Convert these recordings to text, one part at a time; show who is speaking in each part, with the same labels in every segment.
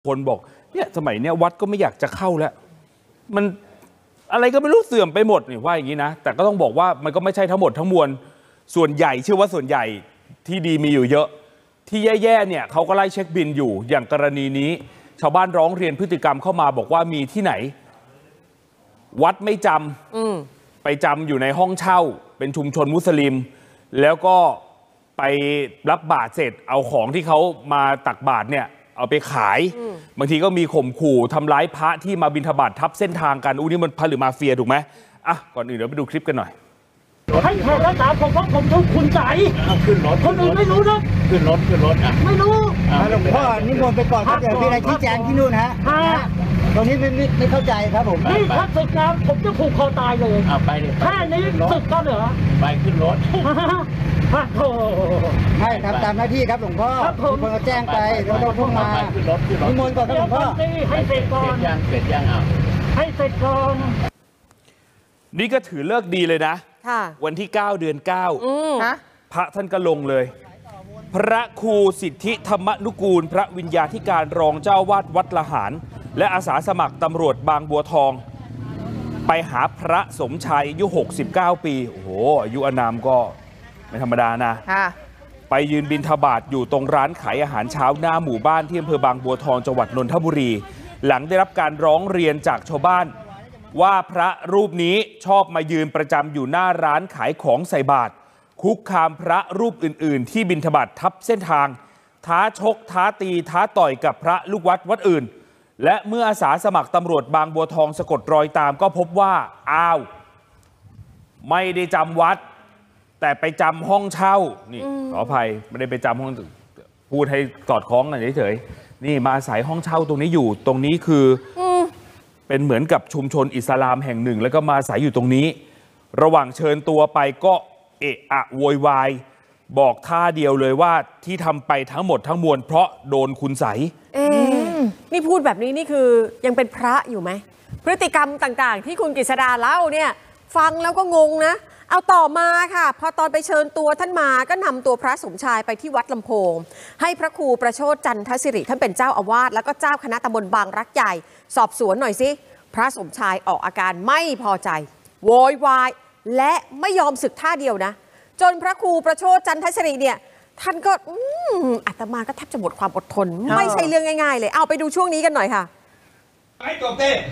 Speaker 1: คนบอกเนี่ยสมัยเนี้ยวัดก็ไม่อยากจะเข้าแล้วมันอะไรก็ไม่รู้เสื่อมไปหมดนี่ว่าอย่างนี้นะแต่ก็ต้องบอกว่ามันก็ไม่ใช่ทั้งหมดทั้งมวลส่วนใหญ่เชื่อว่าส่วนใหญ่ที่ดีมีอยู่เยอะที่แย่ๆเนี่ยเขาก็ไล่เช็คบินอยู่อย่างกรณีนี้ชาวบ้านร้องเรียนพฤติกรรมเข้ามาบอกว่ามีที่ไหนวัดไม่จำไปจำอยู่ในห้องเช่าเป็นชุมชนมุสลิมแล้วก็ไปรับบาตรเสร็จเอาของที่เขามาตักบาตรเนี่ยเอาไปขายบางทีก็มีข่มขู่ทำร้ายพระที่มาบิณฑบาตทับเส้นทางกันนี่มันพระหรือมาเฟียถูกไหมอ่ะก่อนอื่นเดี๋ยวไปดูคลิปกันหน่อย
Speaker 2: ให้แขกรักษาผมว่าผมต้องคุณใจขึ้นรถคนอื่นไม่รู้นะขึ้นรถไม่รู้
Speaker 3: หลวงพ่อนิมนต์ไปก่อนเดี๋ยวพี่อะไรชี้แจงที่นู่นฮะตรงนี้ไม่เข้าใจครับผม
Speaker 2: นี่ถ้าศึกนะผมจะผูกคอตายเลย
Speaker 3: ไปเลย
Speaker 2: แค่นี้ศึกก็เหรอ
Speaker 3: ไปขึ้นรถ
Speaker 2: โธ่
Speaker 3: ให้ทำตามหน้าที่ครับหลวงพ่อทุกคนก็แจ้งไปเราต้องพุ่งมานิมนต์ก่อนครับหลวงพ่อ
Speaker 2: ให้เสร็จก่อน
Speaker 3: เสร็จยัง
Speaker 2: ให้เสร็จก่อน
Speaker 1: นี่ก็ถือเลิกดีเลยนะวันที่9เดือน9พระท่านก็ลงเลยพระครูสิทธิธรรมนุกูลพระวิญญาธิการรองเจ้าวาดวัดละหารและอาสาสมัครตำรวจบางบัวทองไปหาพระสมชัยอายุ69ปีโอ้โหอายุอานามก็ไม่ธรรมดานะไปยืนบิณฑบาตอยู่ตรงร้านขายอาหารเช้าหน้าหมู่บ้านที่อำเภอบางบัวทองจังหวัดนนทบุรีหลังได้รับการร้องเรียนจากชาวบ้านว่าพระรูปนี้ชอบมายืนประจำอยู่หน้าร้านขายของใส่บาตรคุกคามพระรูปอื่นๆที่บิณฑบาตทับเส้นทางท้าชกท้าตีท้าต่อยกับพระลูกวัดอื่นและเมื่ออาสาสมัครตำรวจบางบัวทองสะกดรอยตามก็พบว่าอ้าวไม่ได้จำวัดแต่ไปจำห้องเช่านี่ขออภัยไม่ได้ไปจำห้องพูดให้สอดคล้องกันเฉยๆนี่มาอาศัยห้องเช่าตรงนี้อยู่ตรงนี้คือเป็นเหมือนกับชุมชนอิสลามแห่งหนึ่งแล้วก็มาอาศัยอยู่ตรงนี้ระหว่างเชิญตัวไปก็เอะอะโวยวายบอกท่าเดียวเลยว่าที่ทำไปทั้งหมดทั้งมวลเพราะโดนคุณใส
Speaker 4: นี่พูดแบบนี้นี่คือยังเป็นพระอยู่ไหมพฤติกรรมต่างๆที่คุณกฤษดาเล่าเนี่ยฟังแล้วก็งงนะเอาต่อมาค่ะพอตอนไปเชิญตัวท่านมาก็นำตัวพระสมชายไปที่วัดลำโพงให้พระครูประโชติจันทศิริท่านเป็นเจ้าอาวาสแล้วก็เจ้าคณะตำบลบางรักใหญ่สอบสวนหน่อยสิพระสมชายออกอาการไม่พอใจโวยวายและไม่ยอมสึกท่าเดียวนะจนพระครูประโชติจันทศิริเนี่ยท่านก็อาตมาก็แทบจะหมดความอดทนไม่ใช่เรื่องง่ายๆเลยเอาไปดูช่วงนี้กันหน่อยค่ะ
Speaker 5: ไอ้ตัวเต้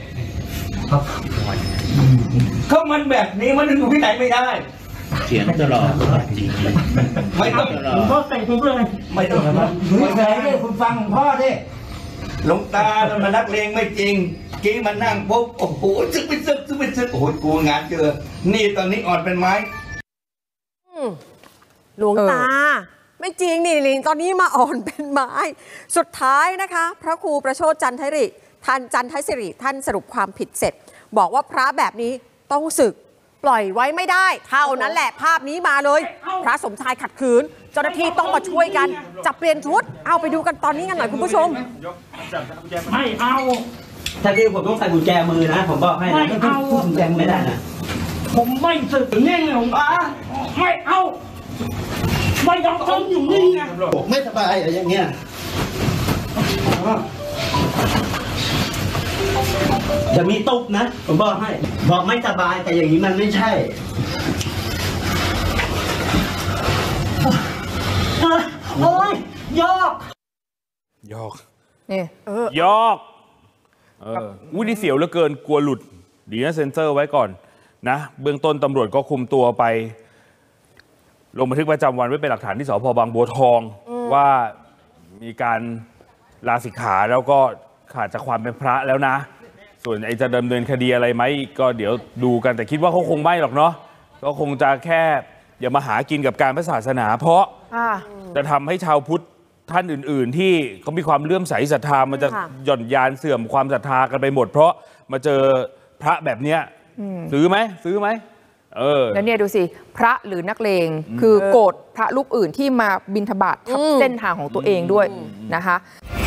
Speaker 5: เขามันแบบนี้มันอยู่ที่ไหนไม่ได้
Speaker 3: เสียงตลอดจริง
Speaker 5: ไม่ต้อง
Speaker 2: หลวงพ่อแต่งผมเลย
Speaker 5: ไม่ต้องไม่ใช่คุณฟังหลวงพ่อดิหลวงตามันนักเลงไม่จริงกี้มันนั่งปุ๊บโอ้โหซึกไปซึกโอ้โหกูงานเจอนี่ตอนนี้อ่อนเป็นไม้
Speaker 4: หลวงตาไม่จริงนี่ตอนนี้มาอ่อนเป็นไม้สุดท้ายนะคะพระครูประโชติจันทศิริท่านสรุปความผิดเสร็จบอกว่าพระแบบนี้ต้องสึกปล่อยไว้ไม่ได้เท่านั้นแหละภาพนี้มาเลยพระสมชายขัดขืนเจ้าหน้าที่ต้องมาช่วยกันจับเปลี่ยนชุดเอาไปดูกันตอนนี้กันหน่อยคุณผู้ชม
Speaker 2: ไม่เอา
Speaker 3: ถ้าที่ผมต้องใส่กุญแจมือนะผมบอกให้
Speaker 2: ไม่เอา
Speaker 3: กุญแจไม่ได้นะ
Speaker 2: ผมไม่สึกนิ่งหลวงตาไม่เอาไม่ยอมทนอยู่นิ่งไง
Speaker 3: ไม่สบายอะไรอย่างเงี้ยจะมีตุบนะผมบอกให้บอกไม่สบายแต่อย่างนี้มันไม่ใช่โอ้ยยอก
Speaker 1: นี่ยอกวุ้ยเสียวเหลือเกินกลัวหลุดดีนะเซ็นเซอร์ไว้ก่อนนะเบื้องต้นตำรวจก็คุมตัวไปลงบันทึกประจำวันไว้เป็นหลักฐานที่สพ.บางบัวทองว่ามีการลาสิกขาแล้วก็ขาดจากความเป็นพระแล้วนะส่วนไอ้จะดำเนินคดีอะไรไหมก็เดี๋ยวดูกันแต่คิดว่าเขาคงไม่หรอกเนาะก็คงจะแค่อย่ามาหากินกับการพระศาสนาเพราะจะทำให้ชาวพุทธท่านอื่นๆที่เขามีความเลื่อมใสศรัทธามันจะหย่อนยานเสื่อมความศรัทธากันไปหมดเพราะมาเจอพระแบบเนี้ยซื้อไหม
Speaker 6: แล้วเนี่ยดูสิพระหรือนักเลงคือโกรธพระรูปอื่นที่มาบิณฑบาตทับเส้นทางของตัวเองด้วยนะคะ